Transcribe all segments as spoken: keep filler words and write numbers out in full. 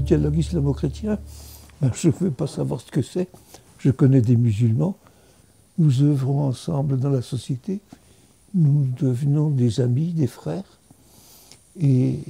dialogue islamo-chrétien, ben, je ne veux pas savoir ce que c'est. Je connais des musulmans. Nous œuvrons ensemble dans la société. Nous devenons des amis, des frères. Et,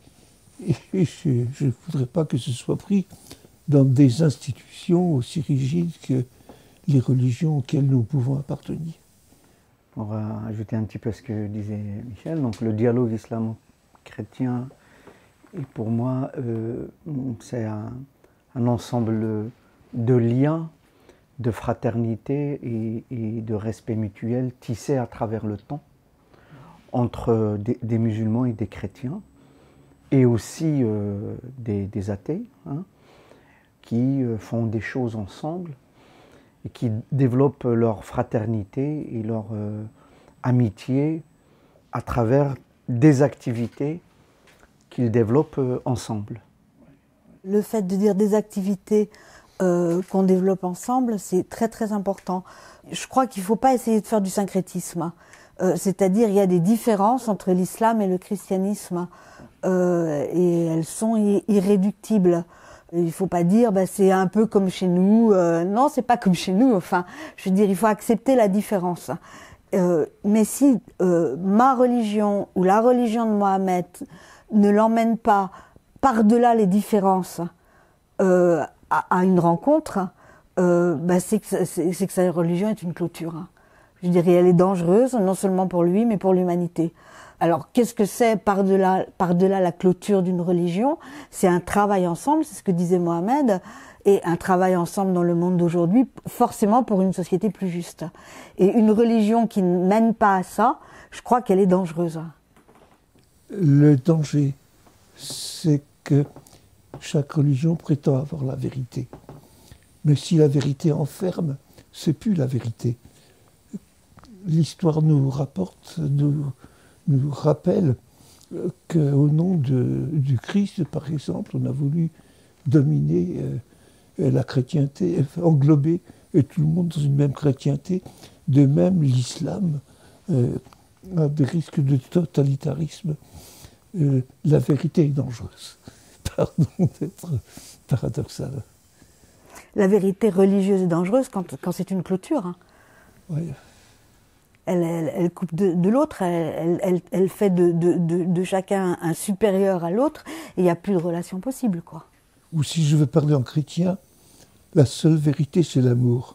et je ne voudrais pas que ce soit pris dans des institutions aussi rigides que les religions auxquelles nous pouvons appartenir. On va ajouter un petit peu ce que disait Michel. Donc le dialogue islamo-chrétien, et pour moi, euh, c'est un, un ensemble de liens, de fraternité et, et de respect mutuel tissés à travers le temps entre des, des musulmans et des chrétiens, et aussi euh, des, des athées, hein, qui euh, font des choses ensemble et qui développent leur fraternité et leur euh, amitié à travers des activités qu'ils développent euh, ensemble. Le fait de dire des activités euh, qu'on développe ensemble, c'est très très important. Je crois qu'il ne faut pas essayer de faire du syncrétisme. Euh, c'est-à-dire il y a des différences entre l'islam et le christianisme euh, et elles sont irréductibles. Il ne faut pas dire bah, c'est un peu comme chez nous. Euh, non, c'est pas comme chez nous. Enfin, je veux dire, il faut accepter la différence. Euh, mais si euh, ma religion ou la religion de Mohammed ne l'emmène pas par-delà les différences euh, à, à une rencontre, euh, bah, c'est que, c'est, c'est que sa religion est une clôture. Hein. Je dirais, elle est dangereuse, non seulement pour lui, mais pour l'humanité. Alors, qu'est-ce que c'est par-delà, par-delà la clôture d'une religion? C'est un travail ensemble, c'est ce que disait Mohammed, et un travail ensemble dans le monde d'aujourd'hui, forcément pour une société plus juste. Et une religion qui ne mène pas à ça, je crois qu'elle est dangereuse. Le danger, c'est que chaque religion prétend avoir la vérité. Mais si la vérité enferme, c'est plus la vérité. L'histoire nous rapporte, nous, nous rappelle qu'au nom de, du Christ, par exemple, on a voulu dominer euh, la chrétienté, englober et tout le monde dans une même chrétienté. De même, l'islam euh, a des risques de totalitarisme. Euh, la vérité est dangereuse. Pardon d'être paradoxal. La vérité religieuse est dangereuse quand, quand c'est une clôture. Hein. Oui. Elle, elle, elle coupe de, de l'autre, elle, elle, elle fait de, de, de, de chacun un supérieur à l'autre, et il n'y a plus de relation possible, quoi. Ou si je veux parler en chrétien, la seule vérité, c'est l'amour.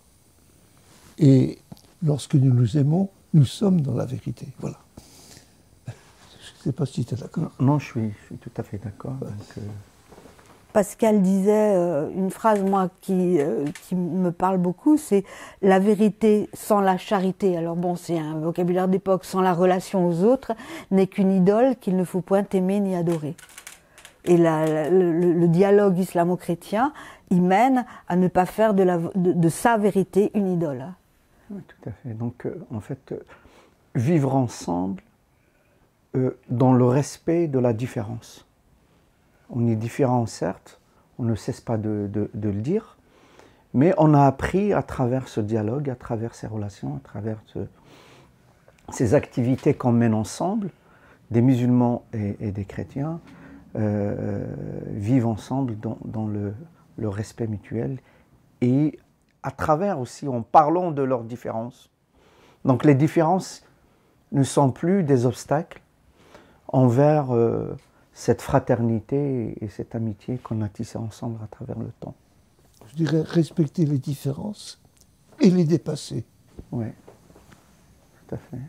Et lorsque nous nous aimons, nous sommes dans la vérité. Voilà. Je ne sais pas si tu es d'accord. Non, je suis, je suis tout à fait d'accord. Ouais. Donc, euh... Pascal disait euh, une phrase, moi, qui, euh, qui me parle beaucoup, c'est « la vérité sans la charité ». Alors bon, c'est un vocabulaire d'époque, sans la relation aux autres, n'est qu'une idole qu'il ne faut point aimer ni adorer. Et la, la, le, le dialogue islamo-chrétien, il mène à ne pas faire de, la, de, de sa vérité une idole. Oui, tout à fait. Donc, euh, en fait, euh, vivre ensemble euh, dans le respect de la différence. On est différents, certes, on ne cesse pas de, de, de le dire, mais on a appris à travers ce dialogue, à travers ces relations, à travers ce, ces activités qu'on mène ensemble, des musulmans et, et des chrétiens, euh, vivent ensemble dans, dans le, le respect mutuel et à travers aussi, en parlant de leurs différences. Donc les différences ne sont plus des obstacles envers euh, cette fraternité et cette amitié qu'on a tissée ensemble à travers le temps. Je dirais respecter les différences et les dépasser. Oui, tout à fait.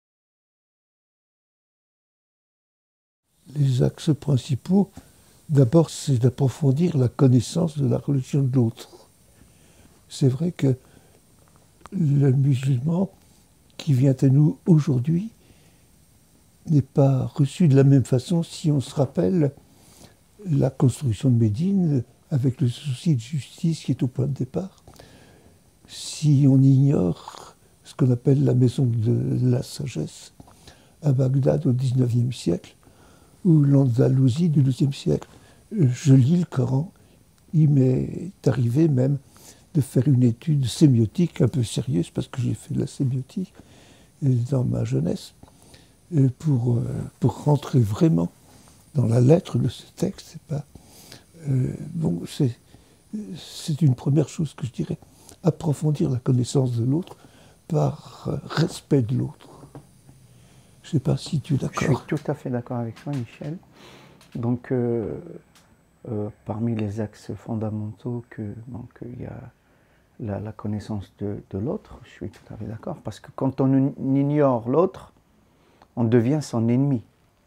Les axes principaux, d'abord, c'est d'approfondir la connaissance de la religion de l'autre. C'est vrai que le musulman qui vient à nous aujourd'hui n'est pas reçu de la même façon si on se rappelle la construction de Médine avec le souci de justice qui est au point de départ. Si on ignore ce qu'on appelle la maison de la sagesse à Bagdad au dix-neuvième siècle ou l'Andalousie du douzième siècle, je lis le Coran, il m'est arrivé même de faire une étude sémiotique un peu sérieuse parce que j'ai fait de la sémiotique dans ma jeunesse. Pour, pour rentrer vraiment dans la lettre de ce texte, c'est pas Euh, bon, c'est une première chose que je dirais. Approfondir la connaissance de l'autre par respect de l'autre. Je ne sais pas si tu es d'accord. Je suis tout à fait d'accord avec toi, Michel. Donc, euh, euh, parmi les axes fondamentaux, que, donc, il y a la, la connaissance de, de l'autre, je suis tout à fait d'accord. Parce que quand on ignore l'autre, on devient son ennemi.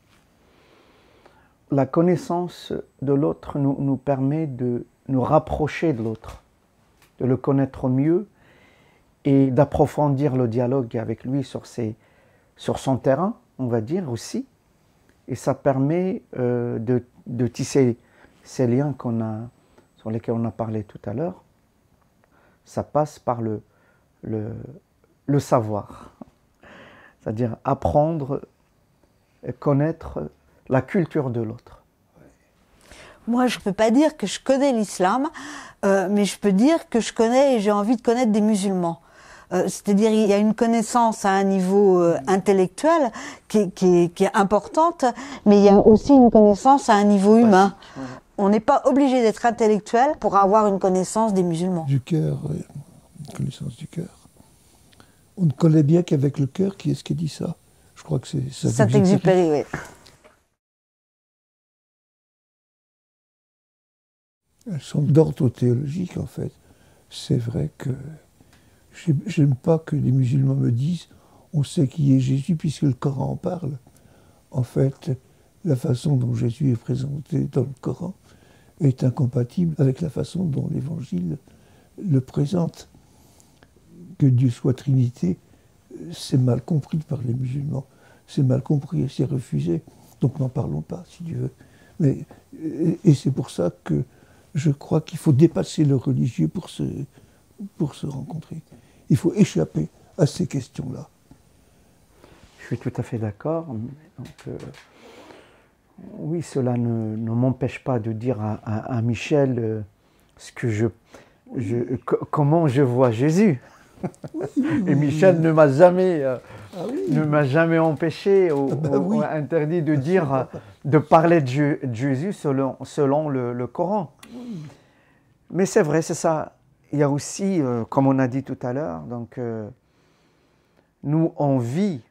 La connaissance de l'autre nous, nous permet de nous rapprocher de l'autre, de le connaître mieux et d'approfondir le dialogue avec lui sur, ses, sur son terrain, on va dire aussi. Et ça permet euh, de, de tisser ces liens qu'on a, sur lesquels on a parlé tout à l'heure. Ça passe par le, le, le savoir, c'est-à-dire apprendre et connaître la culture de l'autre. Moi, je ne peux pas dire que je connais l'islam, euh, mais je peux dire que je connais et j'ai envie de connaître des musulmans. Euh, C'est-à-dire il y a une connaissance à un niveau euh, intellectuel qui est, qui, est, qui est importante, mais il y a aussi une connaissance à un niveau humain. On n'est pas obligé d'être intellectuel pour avoir une connaissance des musulmans. Du cœur, oui. Une connaissance du cœur. On ne connaît bien qu'avec le cœur. Qui est-ce qui dit ça? Je crois que c'est Saint-Exupéry, oui. Elles sont d'ordre théologique, en fait. C'est vrai que j'aime pas que les musulmans me disent on sait qui est Jésus puisque le Coran en parle. En fait, la façon dont Jésus est présenté dans le Coran est incompatible avec la façon dont l'Évangile le présente. Que Dieu soit Trinité, c'est mal compris par les musulmans. C'est mal compris et c'est refusé. Donc n'en parlons pas, si tu veux. Mais, et, et c'est pour ça que je crois qu'il faut dépasser le religieux pour se, pour se rencontrer. Il faut échapper à ces questions-là. Je suis tout à fait d'accord. Donc, euh, oui, cela ne, ne m'empêche pas de dire à, à, à Michel euh, ce que je, je, comment je vois Jésus. Oui, oui, et Michel oui. ne m'a jamais, euh, ah, oui. ne m'a jamais empêché ou, ah ben ou, oui. ou interdit de dire, de parler de, de Jésus selon, selon le, le Coran. Oui. Mais c'est vrai, c'est ça. Il y a aussi, euh, comme on a dit tout à l'heure, donc euh, nous on vit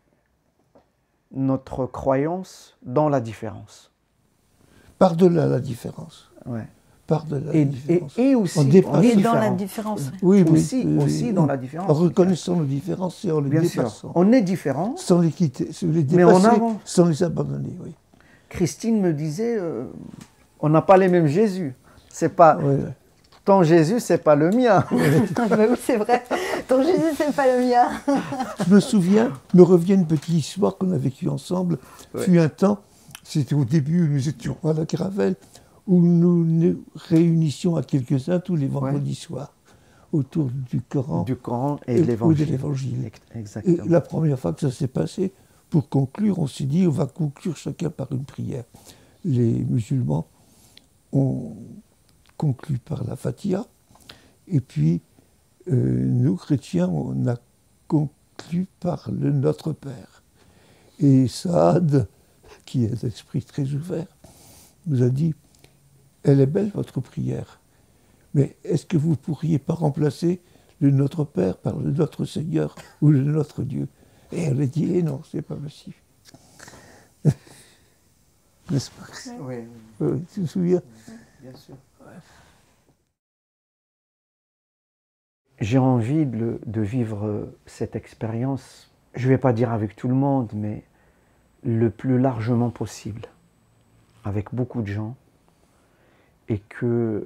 notre croyance dans la différence. Par-delà la différence. Ouais. Par-delà et, la différence. Et, et aussi et dans différent. la différence. Oui, mais aussi, euh, aussi dans la différence. En reconnaissant nos différences et en les Bien dépassant. Sûr. On est différents. Sans les quitter, sans les dépasser, sans les abandonner, oui. Christine me disait, euh, on n'a pas les mêmes Jésus. C'est pas... Ouais. Ton Jésus, c'est pas le mien. Oui, c'est vrai. Ton Jésus, c'est pas le mien. Je me souviens, me revient une petite histoire qu'on a vécue ensemble. Ouais. Fut un temps, c'était au début, nous étions à la Caravelle, où nous nous réunissions à quelques-uns tous les vendredis ouais. soirs autour du Coran, du Coran et, et de l'Évangile. Exactement. Et la première fois que ça s'est passé, pour conclure, on s'est dit on va conclure chacun par une prière. Les musulmans ont conclu par la Fatiha, et puis euh, nous, chrétiens, on a conclu par le Notre Père. Et Saad, qui est d'esprit très ouvert, nous a dit « Elle est belle, votre prière, mais est-ce que vous ne pourriez pas remplacer le Notre Père par le Notre Seigneur ou le Notre Dieu ?» Et elle a dit eh « Non, c'est pas possible. » N'est-ce pas? Oui, oui. Euh, tu te souviens? Bien sûr. J'ai envie de, de vivre cette expérience, je ne vais pas dire avec tout le monde, mais le plus largement possible, avec beaucoup de gens, et que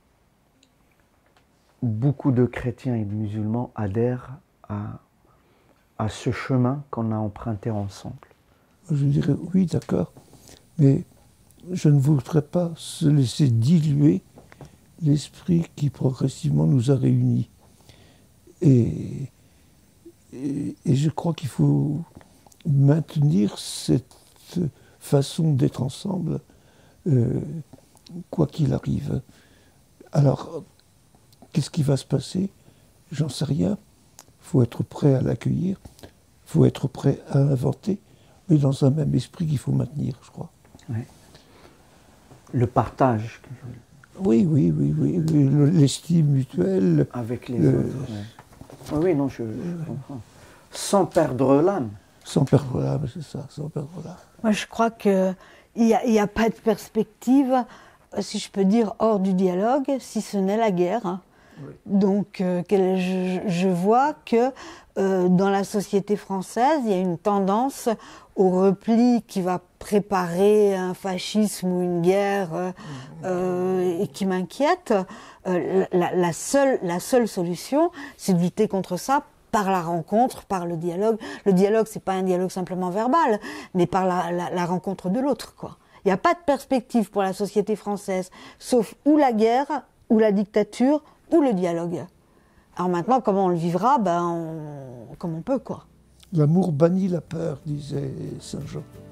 beaucoup de chrétiens et de musulmans adhèrent à, à ce chemin qu'on a emprunté ensemble. Je dirais oui, d'accord, mais je ne voudrais pas se laisser diluer l'esprit qui progressivement nous a réunis. Et, et, et je crois qu'il faut maintenir cette façon d'être ensemble, euh, quoi qu'il arrive. Alors, qu'est-ce qui va se passer? J'en sais rien. Il faut être prêt à l'accueillir, il faut être prêt à inventer, mais dans un même esprit qu'il faut maintenir, je crois. Ouais. Le partage. Oui, oui, oui, oui, oui, l'estime mutuelle. Avec les le... autres. Ouais. Oui, non, je, je comprends. Sans perdre l'âme. Sans perdre l'âme, c'est ça, sans perdre l'âme. Moi, je crois qu'il n'y a, y a pas de perspective, si je peux dire, hors du dialogue, si ce n'est la guerre. Oui. Donc, euh, je, je vois que euh, dans la société française, il y a une tendance au repli qui va préparer un fascisme ou une guerre euh, euh, et qui m'inquiète. Euh, la, la, seule, la seule solution, c'est de lutter contre ça par la rencontre, par le dialogue. Le dialogue, c'est pas un dialogue simplement verbal, mais par la, la, la rencontre de l'autre, quoi. Il n'y a pas de perspective pour la société française, sauf ou la guerre, ou la dictature, ou le dialogue. Alors maintenant, comment on le vivra? Ben, on, comme on peut, quoi. L'amour bannit la peur, disait Saint Jean.